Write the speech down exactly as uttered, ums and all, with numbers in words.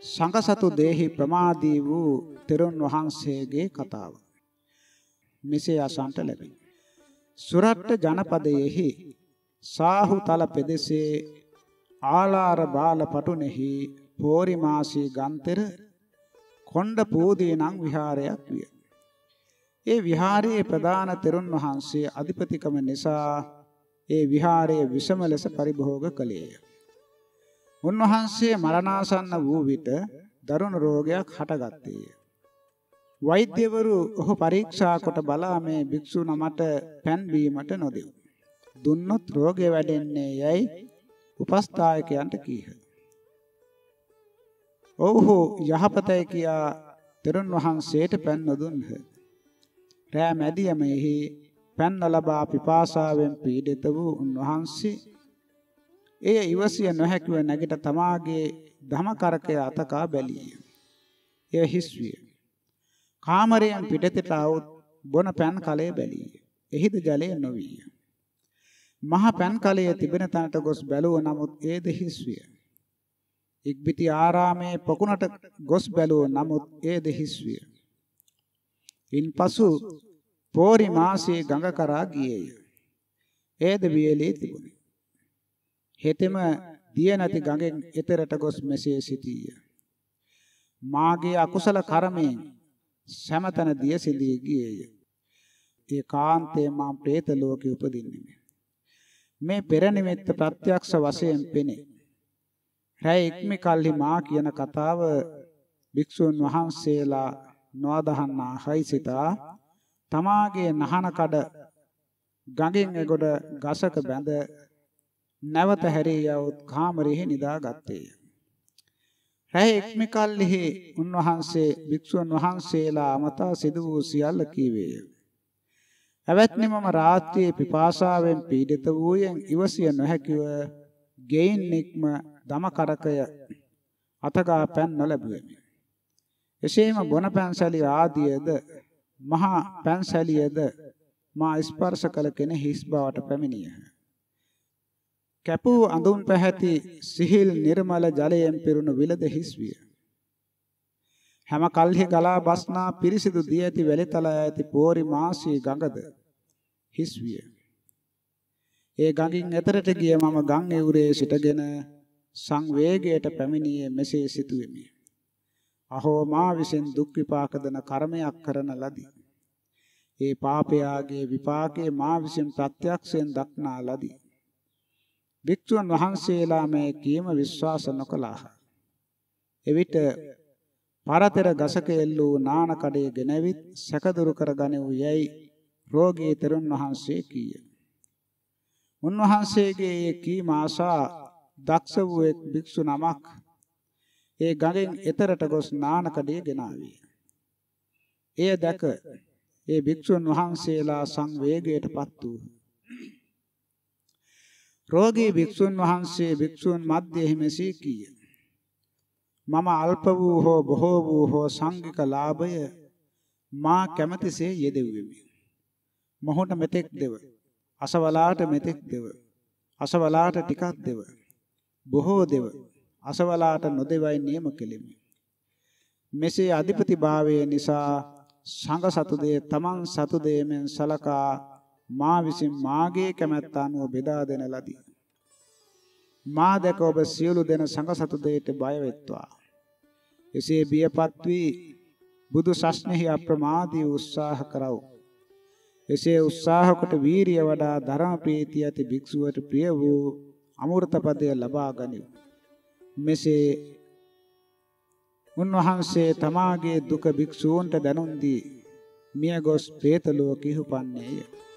සංඝසතු දේහි ප්‍රමාදී වූ තෙරුන් වහන්සේගේ කතාව මෙසේ අසන්ට ලැබේ. සුරට්ට ජනපදයෙහි සාහුතල පෙදෙසේ ආලාර බාල පටුනෙහි පෝරිමාසී ගන්තර කොණ්ඩ පූදී නම් විහාරයක් විය. ඒ විහාරයේ ප්‍රධාන තෙරුන් වහන්සේ අධිපතිකම නිසා ඒ විහාරයේ විසම ලෙස පරිභෝග කළේය. උන්වහන්සේ මරණාසන්න වූ විට දරුණු රෝගයක් හටගත්තේය. වෛද්‍යවරු ඔහු පරීක්ෂා කොට බලා මේ භික්ෂු නමට පෑන් බීමට නොදෙව්. දුන්නොත් රෝගය වැඩෙන්නේ යයි උපස්ථායකයන්ට කීහ. ඔව්හු යහපතයි කියා තෙරුන් වහන්සේට පෑන් නොදුන්හ. රෑ මැදියමෙහි පෑන් ලබා පිපාසාවෙන් පීඩිත වූ උන්වහන්සේ එය ඉවසිය නොහැකිව නැගිට තමාගේ ධම කරකය අතකා බැලීය. එය හිස් විය. කාමරයෙන් පිටතට આવුත් බොන පෑන් කලය බැලීය. එහිද ජලය නොවිය. මහ පෑන් කලය තිබෙන තැනට ගොස් බැලුව නමුත් ඒද හිස් විය. ඉක්බිති ආරාමේ පොකුණට ගොස් බැලුව නමුත් ඒද හිස් විය. ඉන්පසු පෝරි මාසයේ ගඟ කරා ගියේය. ඒද වියලී තිබුණි. හෙතෙම දිය නැති ගඟෙන් එතරට ගොස් මෙසේ සිටීය. මාගේ අකුසල කර්මයෙන් සමතන දිය සිඳී ගියේය. ඒ කාන්තේ මා പ്രേත ලෝකෙ උපදින්නේ. මේ පෙර නිමිත්ත ප්‍රත්‍යක්ෂ වශයෙන් පෙනේ. රැ ඉක්මි කල්හි මා කියන කතාව භික්ෂුන් වහන්සේලා නොඅදහන්නා හයිසිතා තමාගේ නහන කඩ ගඟෙන් එගොඩ ගසක බැඳ නැවත හැරී යවුත් කාමරෙහි නිදාගත්තේය. රැ ඉක්මි කල්හි උන්වහන්සේ භික්ෂුන් වහන්සේලා අමතා සිදු වූ සියල්ල කීවේය. එවත්නි මම රාත්‍රියේ පිපාසාවෙන් පීඩිත වූයෙන් ඉවසිය නොහැකිව ගෙයින් නික්ම දම කරකය අතගා පෑන් නොලැබුවෙමි. එසේම බොන පැන්සලි ආදියද මහා පැන්සලියද මා ස්පර්ශ කළ කෙනෙහි හිස් බවට පැමිණියහ. කැපූ අඳුන් පැහැති සිහිල් නිර්මල ජලයෙන් පිරුණු විලද හිස් විය. හැම කල්හි ගලා බස්නා පිරිසිදු දී ඇති වැලිතල ඇති පෝරි මාසී ගඟද හිස් විය. ඒ ගඟින් එතරට ගිය මම ගම් එවුරේ සිටගෙන සංවේගයට පැමිණියේ මෙසේ සිතුවෙමි. අහෝ මා විසින් දුක් විපාක දන කර්මයක් කරන ලදී. ඒ පාපයාගේ විපාකේ මා විසින් ප්‍රත්‍යක්ෂයෙන් දක්නා ලදී. භික්ෂුන් වහන්සේලා මේ කීම විශ්වාස නොකළාහ. එවිට පරතර ගසක එල්ලූ නාන කඩේ ගෙනවිත් සැකදුරු කරගනිව් යයි රෝගී තෙරුන් වහන්සේ කීය. උන්වහන්සේගේ ඒ කීම ආසා දක්ෂ වූ එක් භික්ෂු නමක් ඒ ගඟෙන් එතරට ගොස් නාන කඩේ ගෙනාවිය. එය දැක ඒ භික්ෂුන් වහන්සේලා සංවේගයටපත් වූ. රෝගී භික්ෂුන් වහන්සේ භික්ෂුන් මැදෙහි මෙසේ කීය. මම අල්ප වූ හෝ බොහෝ වූ හෝ සංඝික ලාභය මා කැමැතිසේ යෙදෙව්වෙමි. මොහොත මෙතෙක් දෙව. අසවලාට මෙතෙක් දෙව. අසවලාට ටිකක් දෙව. බොහෝ දෙව. අසවලාට නොදෙවයි නියම කෙලිමි. මෙසේ අධිපති භාවයේ නිසා සංඝ සතු දේ තමන් සතු දේමෙන් සලකා මා විසින් මාගේ කැමැත්ත අනුව බෙදා දෙන ලදී. මා දැක ඔබ සියලු දෙන සංඝ සතු දෙයට බය වෙත්වා. එසේ බියපත් වී බුදු සස්නෙහි අප්‍රමාදී උත්සාහ කරව. එසේ උත්සාහ කොට වීරිය වඩා ධර්ම ප්‍රීතිය ඇති භික්ෂුවට ප්‍රිය වූ අමෘත පදය ලබා ගනිව්. මෙසේ උන්වහන්සේ තමාගේ දුක භික්ෂූන්ට දැනුම් දී මියගොස් പ്രേත ලෝකෙහි උපන්නේය.